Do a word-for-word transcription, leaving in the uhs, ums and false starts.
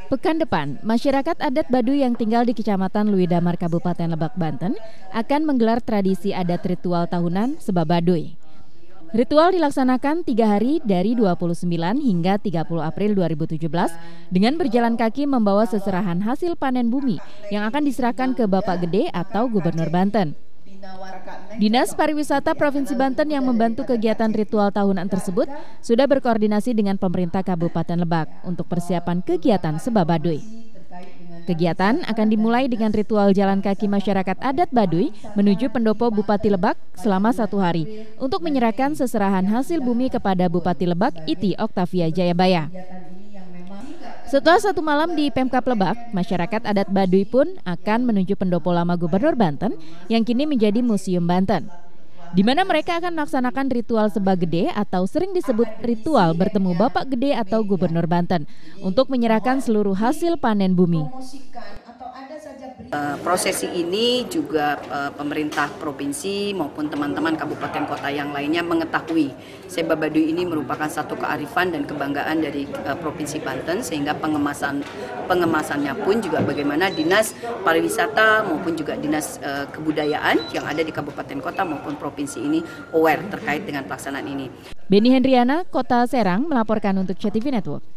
Pekan depan, masyarakat adat Baduy yang tinggal di Kecamatan Luidamar, Kabupaten Lebak, Banten akan menggelar tradisi adat ritual tahunan Seba Baduy. Ritual dilaksanakan tiga hari dari dua puluh sembilan hingga tiga puluh April dua ribu tujuh belas dengan berjalan kaki membawa seserahan hasil panen bumi yang akan diserahkan ke Bapak Gede atau Gubernur Banten. Dinas Pariwisata Provinsi Banten yang membantu kegiatan ritual tahunan tersebut sudah berkoordinasi dengan pemerintah Kabupaten Lebak untuk persiapan kegiatan Seba Baduy. Kegiatan akan dimulai dengan ritual jalan kaki masyarakat adat Baduy menuju pendopo Bupati Lebak selama satu hari untuk menyerahkan seserahan hasil bumi kepada Bupati Lebak Iti Oktavia Jayabaya. Setelah satu malam di Pemkab Lebak, masyarakat adat Baduy pun akan menuju pendopo lama Gubernur Banten yang kini menjadi Museum Banten, di mana mereka akan melaksanakan ritual Seba Gede atau sering disebut ritual bertemu Bapak Gede atau Gubernur Banten untuk menyerahkan seluruh hasil panen bumi. Uh, prosesi ini juga uh, pemerintah provinsi maupun teman-teman kabupaten kota yang lainnya mengetahui Seba Baduy ini merupakan satu kearifan dan kebanggaan dari uh, provinsi Banten, sehingga pengemasan pengemasannya pun juga bagaimana dinas pariwisata maupun juga dinas uh, kebudayaan yang ada di kabupaten kota maupun provinsi ini aware terkait dengan pelaksanaan ini. Beni Hendriana, Kota Serang melaporkan untuk C T V Network.